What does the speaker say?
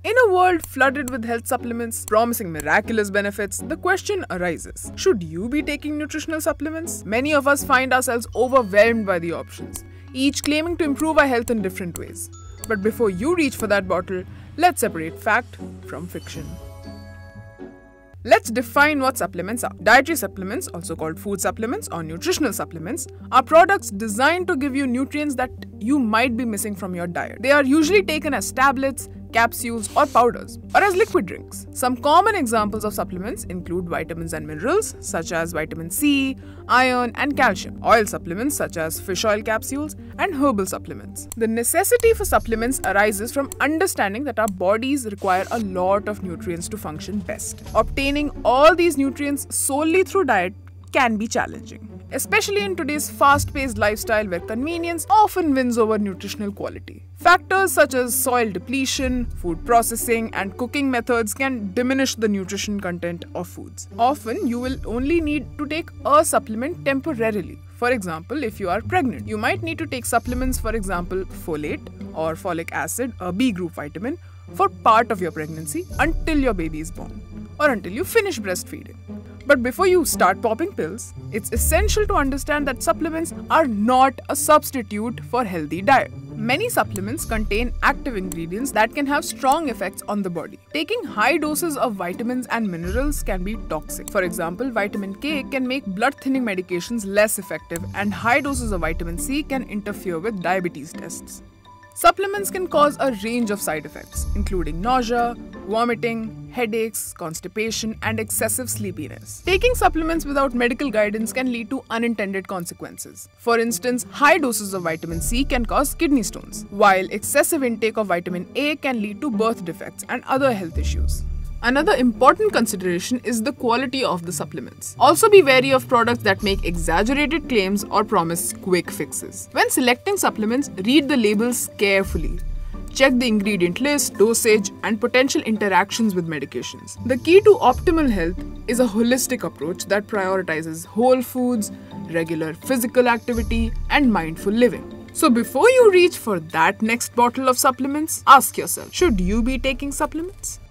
In a world flooded with health supplements promising miraculous benefits, the question arises, should you be taking nutritional supplements? Many of us find ourselves overwhelmed by the options, each claiming to improve our health in different ways. But before you reach for that bottle, let's separate fact from fiction. Let's define what supplements are. Dietary supplements, also called food supplements or nutritional supplements, are products designed to give you nutrients that you might be missing from your diet. They are usually taken as tablets, capsules or powders, or as liquid drinks. Some common examples of supplements include vitamins and minerals such as vitamin C, iron and calcium, oil supplements such as fish oil capsules, and herbal supplements. The necessity for supplements arises from understanding that our bodies require a lot of nutrients to function best. Obtaining all these nutrients solely through diet can be challenging, especially in today's fast-paced lifestyle where convenience often wins over nutritional quality. Factors such as soil depletion, food processing, and cooking methods can diminish the nutrition content of foods. Often, you will only need to take a supplement temporarily. For example, if you are pregnant, you might need to take supplements, for example, folate or folic acid, a B group vitamin, for part of your pregnancy until your baby is born or until you finish breastfeeding. But before you start popping pills, it's essential to understand that supplements are not a substitute for healthy diet. Many supplements contain active ingredients that can have strong effects on the body. Taking high doses of vitamins and minerals can be toxic. For example, vitamin K can make blood-thinning medications less effective, and high doses of vitamin C can interfere with diabetes tests. Supplements can cause a range of side effects, including nausea, vomiting, headaches, constipation, and excessive sleepiness. Taking supplements without medical guidance can lead to unintended consequences. For instance, high doses of vitamin C can cause kidney stones, while excessive intake of vitamin A can lead to birth defects and other health issues. Another important consideration is the quality of the supplements. Also be wary of products that make exaggerated claims or promise quick fixes. When selecting supplements, read the labels carefully. Check the ingredient list, dosage, and potential interactions with medications. The key to optimal health is a holistic approach that prioritizes whole foods, regular physical activity, and mindful living. So before you reach for that next bottle of supplements, ask yourself, should you be taking supplements?